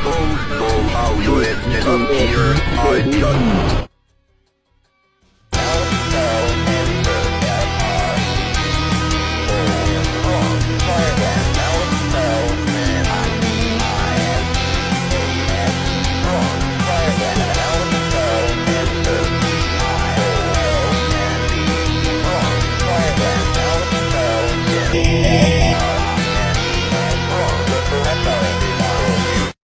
Oh, how you ended up here, I just